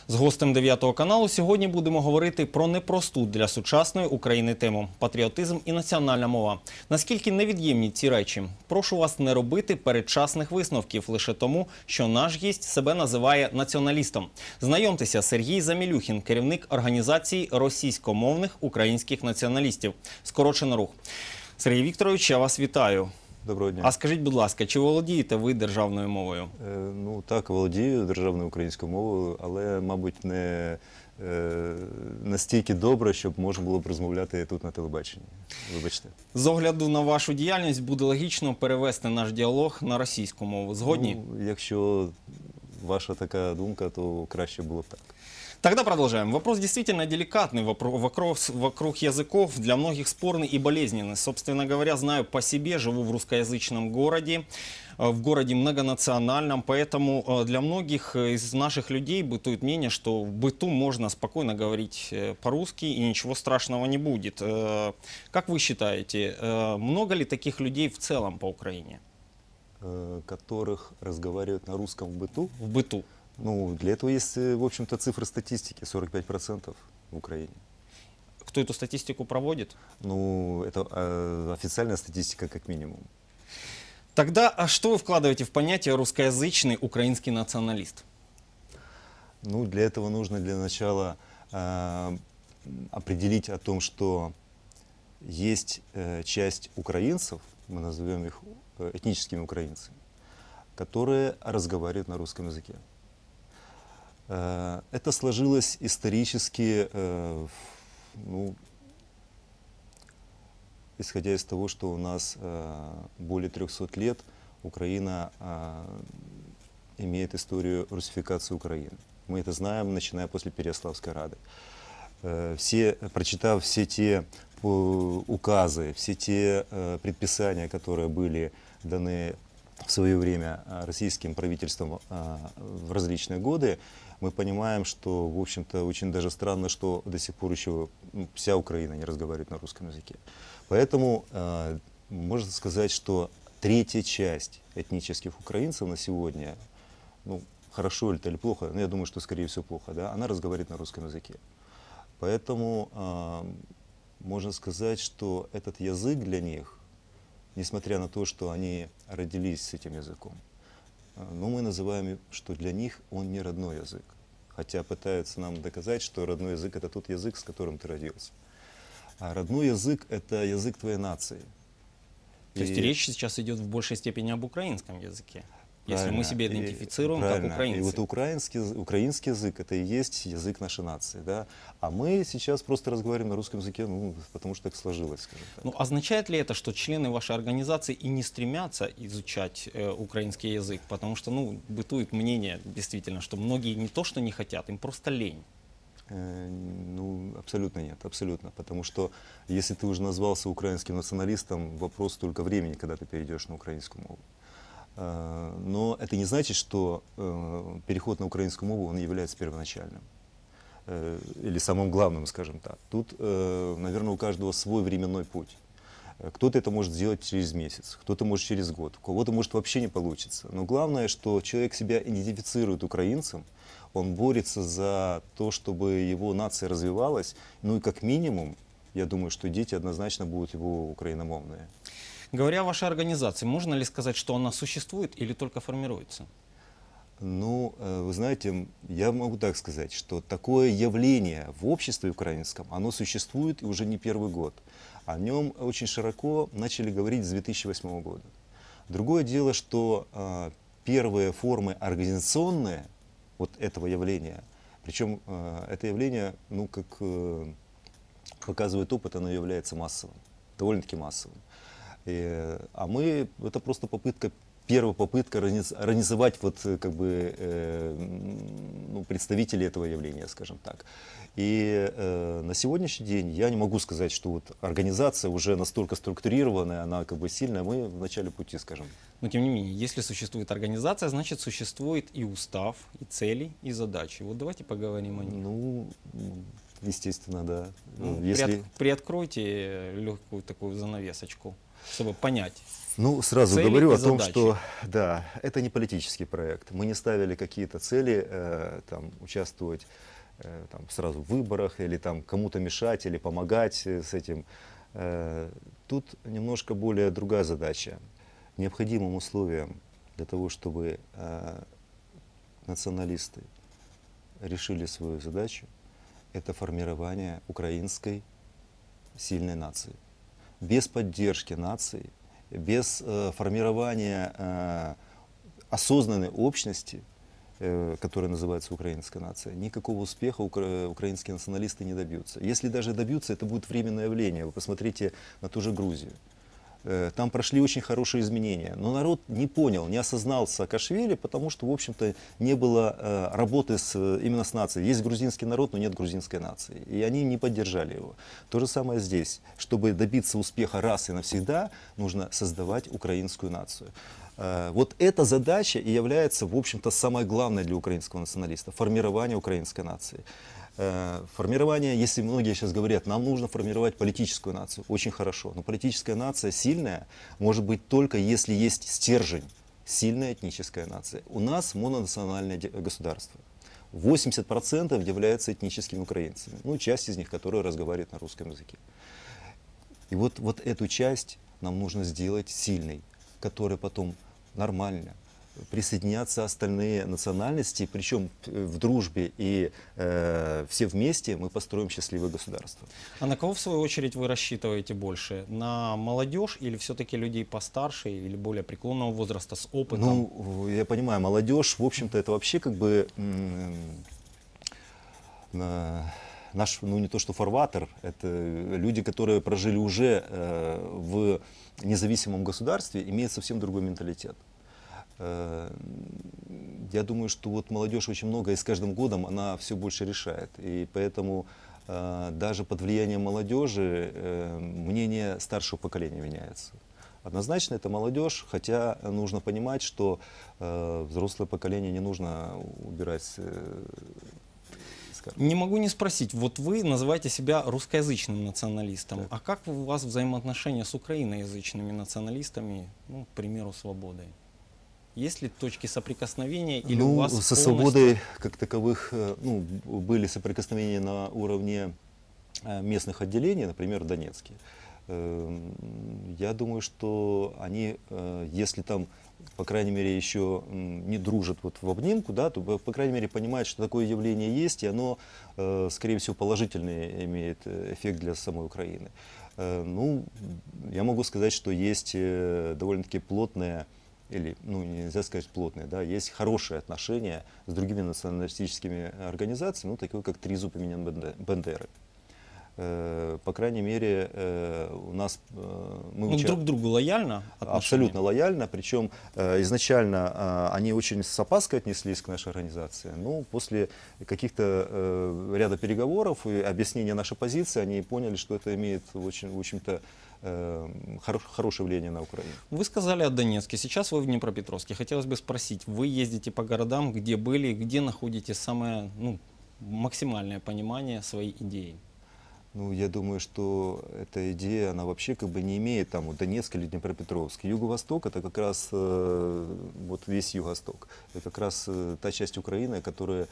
З гостем 9 каналу сьогодні будемо говорити про непросту для сучасної України тему – патріотизм і національна мова. Наскільки невід'ємні ці речі? Прошу вас не робити передчасних висновків лише тому, що наш гість себе називає націоналістом. Знайомтеся, Сергій Замілюхін, керівник організації російськомовних українських націоналістів. Скорочено РУХ. Сергій Вікторович, я вас вітаю. Доброго дня. А скажіть, будь ласка, чи володієте ви державною мовою? Ну так, володію державною українською мовою, але, мабуть, не настільки добре, щоб можна було б розмовляти тут на телебаченні. Вибачте. З огляду на вашу діяльність буде логічно перевести наш діалог на російську мову. Згодні? Ну, якщо ваша така думка, то краще було б так. Тогда продолжаем. Вопрос действительно деликатный. Вокруг языков для многих спорный и болезненный. Собственно говоря, знаю по себе, живу в русскоязычном городе, в городе многонациональном, поэтому для многих из наших людей бытует мнение, что в быту можно спокойно говорить по-русски и ничего страшного не будет. Как вы считаете, много ли таких людей в целом по Украине? Которых разговаривают на русском в быту? В быту. Ну, для этого есть, в общем-то, цифры статистики, 45% в Украине. Кто эту статистику проводит? Ну, это официальная статистика как минимум. Тогда что вы вкладываете в понятие русскоязычный украинский националист? Ну, для этого нужно для начала определить о том, что есть часть украинцев, мы назовем их этническими украинцами, которые разговаривают на русском языке. Это сложилось исторически, ну, исходя из того, что у нас более 300 лет Украина имеет историю русификации Украины. Мы это знаем, начиная после Переяславской Рады. Прочитав все те указы, все те предписания, которые были даны в свое время российским правительством в различные годы, мы понимаем, что, в общем-то, очень даже странно, что до сих пор еще вся Украина не разговаривает на русском языке. Поэтому можно сказать, что третья часть этнических украинцев на сегодня, ну, хорошо это или плохо, но я думаю, что, скорее всего, плохо, да, она разговаривает на русском языке. Поэтому можно сказать, что этот язык для них, несмотря на то, что они родились с этим языком, но мы называем, что для них он не родной язык. Хотя пытаются нам доказать, что родной язык — это тот язык, с которым ты родился. А родной язык — это язык твоей нации. То есть речь сейчас идет в большей степени об украинском языке, если мы себя идентифицируем как украинцы. И вот украинский язык — это и есть язык нашей нации. Да? А мы сейчас просто разговариваем на русском языке, ну, потому что так сложилось, скажем так. Ну, означает ли это, что члены вашей организации и не стремятся изучать украинский язык? Потому что, ну, бытует мнение, действительно, что многие не то, что не хотят, им просто лень. Ну, абсолютно нет, абсолютно. Потому что если ты уже назвался украинским националистом, вопрос только времени, когда ты перейдешь на украинскую мову. Но это не значит, что переход на украинскую мову, он является первоначальным. Или самым главным, скажем так. Тут, наверное, у каждого свой временной путь. Кто-то это может сделать через месяц, кто-то может через год, у кого-то может вообще не получится. Но главное, что человек себя идентифицирует украинцем, он борется за то, чтобы его нация развивалась. Ну и как минимум, я думаю, что дети однозначно будут его украиномовные. Говоря о вашей организации, можно ли сказать, что она существует или только формируется? Ну, вы знаете, я могу так сказать, что такое явление в обществе украинском, оно существует и уже не первый год. О нем очень широко начали говорить с 2008 года. Другое дело, что первые формы организационные вот этого явления, причем это явление, ну, как показывает опыт, оно является массовым, довольно-таки массовым. А мы, это просто первая попытка организовать вот, как бы, ну, представителей этого явления, скажем так. И на сегодняшний день я не могу сказать, что вот организация уже настолько структурированная, она как бы сильная, мы в начале пути, скажем. Но тем не менее, если существует организация, значит существует и устав, и цели, и задачи. Вот давайте поговорим о них. Ну, естественно, да. Ну, приоткройте легкую такую занавесочку. чтобы понять? Ну, сразу Цели говорю и о том, задачи. что да, это не политический проект. Мы не ставили какие-то цели, там, участвовать там, сразу в выборах, или там кому-то мешать, или помогать с этим. Тут немножко более другая задача. Необходимым условием для того, чтобы националисты решили свою задачу, это формирование украинской сильной нации. Без поддержки нации, без формирования осознанной общности, которая называется украинская нация, никакого успеха украинские националисты не добьются. Если даже добьются, это будет временное явление. Вы посмотрите на ту же Грузию. Там прошли очень хорошие изменения, но народ не понял, не осознал Саакашвили, потому что, в общем-то, не было работы именно с нацией. Есть грузинский народ, но нет грузинской нации, и они не поддержали его. То же самое здесь. Чтобы добиться успеха раз и навсегда, нужно создавать украинскую нацию. Вот эта задача и является, в общем-то, самой главной для украинского националиста – формирование украинской нации. Формирование, если многие сейчас говорят, нам нужно формировать политическую нацию, очень хорошо, но политическая нация сильная может быть только если есть стержень, сильная этническая нация. У нас мононациональное государство. 80% являются этническими украинцами, ну, часть из них, которые разговаривают на русском языке. И вот эту часть нам нужно сделать сильной, которая потом нормально присоединятся остальные национальности, причем в дружбе и все вместе мы построим счастливое государство. А на кого, в свою очередь, вы рассчитываете больше? На молодежь или все-таки людей постарше или более преклонного возраста с опытом? Ну, я понимаю, молодежь, в общем-то, это вообще как бы наш, ну не то что фарватер, это люди, которые прожили уже в независимом государстве, имеют совсем другой менталитет. Я думаю, что вот молодежь очень много, и с каждым годом она все больше решает. И поэтому даже под влиянием молодежи мнение старшего поколения меняется. Однозначно это молодежь, хотя нужно понимать, что взрослое поколение не нужно убирать. Не могу не спросить, вот вы называете себя русскоязычным националистом, Так. а как у вас взаимоотношения с украиноязычными националистами, ну, к примеру, свободой? Есть ли точки соприкосновения или у вас со полностью... свободой как таковых ну, были соприкосновения на уровне местных отделений, например, в Донецке. Я думаю, что они, если там, по крайней мере, еще не дружат вот в обнимку, да, то, по крайней мере, понимают, что такое явление есть, и оно, скорее всего, положительный имеет эффект для самой Украины. Ну, я могу сказать, что есть довольно-таки плотная, или, ну, нельзя сказать плотные, да, есть хорошие отношения с другими националистическими организациями, ну, такие как Тризуб имени Бандеры. По крайней мере, у нас... мы друг к другу лояльно отношения? Абсолютно лояльно, причем изначально они очень с опаской отнеслись к нашей организации, но после каких-то ряда переговоров и объяснения нашей позиции, они поняли, что это имеет очень, в общем-то, хорошее влияние на Украину. Вы сказали о Донецке, сейчас вы в Днепропетровске. Хотелось бы спросить, вы ездите по городам, где были, где находите самое, ну, максимальное понимание своей идеи? Ну, я думаю, что эта идея, она вообще как бы не имеет там вот Донецк или Днепропетровск. Юго-Восток — это как раз вот весь Юго-Восток. Это как раз та часть Украины, которая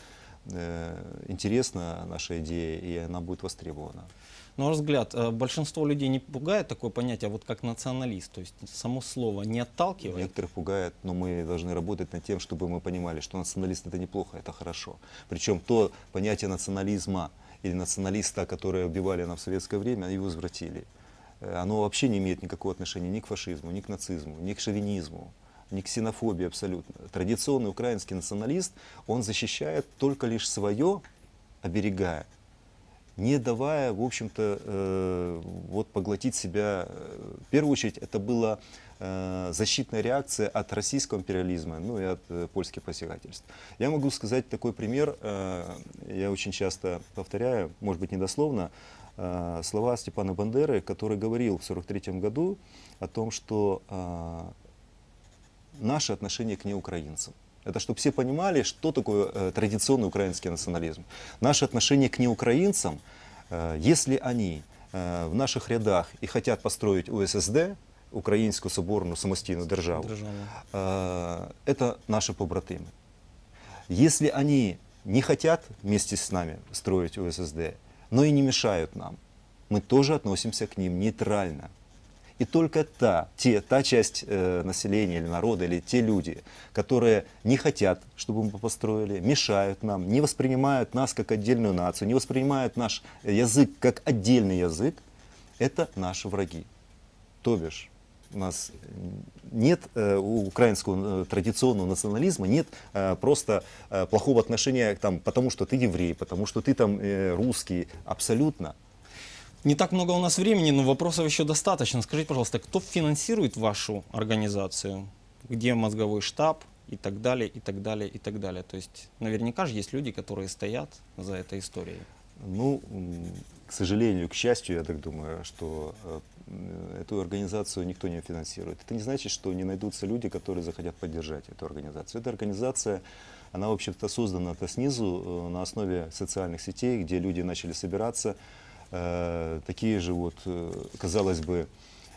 интересна нашей идее, и она будет востребована. На ваш взгляд, большинство людей не пугает такое понятие, вот как националист, то есть само слово не отталкивает? Некоторых пугает, но мы должны работать над тем, чтобы мы понимали, что националист — это неплохо, это хорошо. Причем то понятие национализма или националиста, которые убивали нас в советское время, его извратили. Оно вообще не имеет никакого отношения ни к фашизму, ни к нацизму, ни к шовинизму, ни к ксенофобии абсолютно. Традиционный украинский националист, он защищает только лишь свое, оберегая, не давая, в общем-то, вот поглотить себя. В первую очередь, это была защитная реакция от российского империализма, ну и от польских посягательств. Я могу сказать такой пример, я очень часто повторяю, может быть недословно, слова Степана Бандеры, который говорил в 1943 году о том, что наше отношение к неукраинцам. Это чтобы все понимали, что такое традиционный украинский национализм. Наше отношение к неукраинцам, если они в наших рядах и хотят построить УССД, Українську соборну самостійну державу. Это наши побратимы. Если они не хотят вместе с нами строить ОССД, но и не мешают нам, мы тоже относимся к ним нейтрально. И только та часть населения или народа, или те люди, которые не хотят, чтобы мы построили, мешают нам, не воспринимают нас как отдельную нацию, не воспринимают наш язык как отдельный язык, это наши враги. То бишь, у нас нет у украинского традиционного национализма нет просто плохого отношения там, потому что ты еврей, потому что ты там русский, абсолютно. Не так много у нас времени, но вопросов еще достаточно. Скажите, пожалуйста, кто финансирует вашу организацию? Где мозговой штаб и так далее, и так далее, и так далее? То есть наверняка же есть люди, которые стоят за этой историей. Ну, к сожалению, к счастью, я так думаю, что эту организацию никто не финансирует. Это не значит, что не найдутся люди, которые захотят поддержать эту организацию. Эта организация, она вообще-то создана-то снизу, на основе социальных сетей, где люди начали собираться. Такие же вот, казалось бы,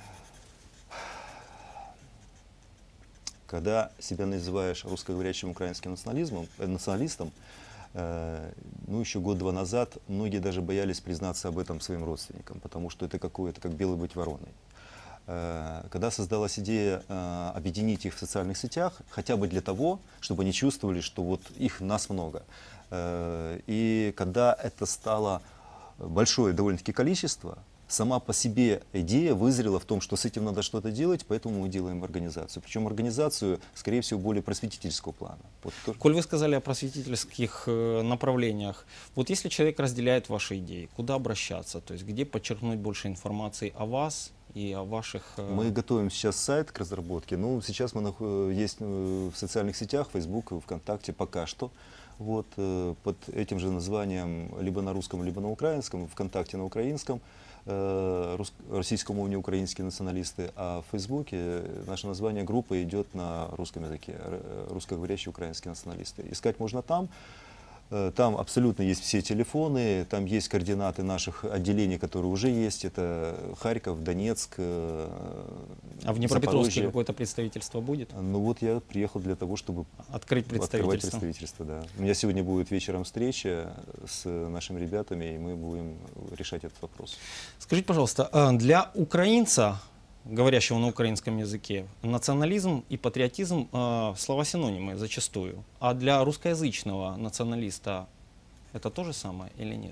когда себя называешь русскоговорящим украинским националистом, ну, еще год-два назад многие даже боялись признаться об этом своим родственникам, потому что это какое-то как белый быть вороной. Когда создалась идея объединить их в социальных сетях, хотя бы для того, чтобы они чувствовали, что вот нас много. И когда это стало большое довольно-таки количество, сама по себе идея вызрела в том, что с этим надо что-то делать, поэтому мы делаем организацию. Причем организацию, скорее всего, более просветительского плана. Вот Коль вы сказали о просветительских направлениях, вот если человек разделяет ваши идеи, куда обращаться? То есть где подчеркнуть больше информации о вас и о ваших... Мы готовим сейчас сайт к разработке. Ну, сейчас мы есть в социальных сетях, Facebook, ВКонтакте пока что. Вот, под этим же названием либо на русском, либо на украинском, ВКонтакте на украинском, российскому уровне украинские националисты, а в Фейсбуке наше название группы идет на русском языке, русскоговорящие украинские националисты. Искать можно там. Там абсолютно есть все телефоны, там есть координаты наших отделений, которые уже есть. Это Харьков, Донецк, А в Днепропетровске какое-то представительство будет? Ну вот я приехал для того, чтобы открыть представительство. Да. У меня сегодня будет вечером встреча с нашими ребятами, и мы будем решать этот вопрос. Скажите, пожалуйста, для украинца, говорящего на украинском языке, национализм и патриотизм слова-синонимы зачастую. А для русскоязычного националиста это то же самое или нет?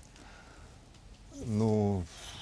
Ну,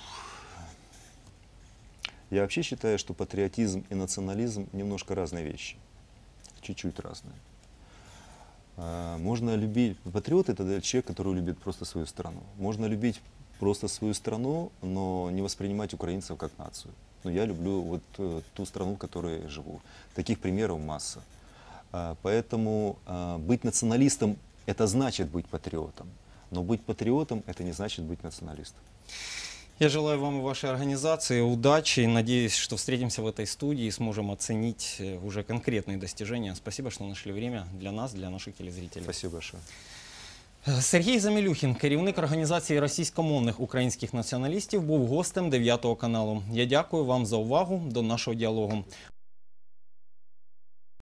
я вообще считаю, что патриотизм и национализм немножко разные вещи. Чуть-чуть разные. Можно любить... Патриот — это человек, который любит просто свою страну. Можно любить просто свою страну, но не воспринимать украинцев как нацию. Но я люблю вот ту страну, в которой живу. Таких примеров масса. Поэтому быть националистом — это значит быть патриотом. Но быть патриотом — это не значит быть националистом. Я желаю вам и вашей организации удачи. Надеюсь, что встретимся в этой студии и сможем оценить уже конкретные достижения. Спасибо, что нашли время для нас, для наших телезрителей. Спасибо большое. Сергій Замілюхін, керівник організації російськомовних українських націоналістів, був гостем 9 каналу. Я дякую вам за увагу до нашого діалогу.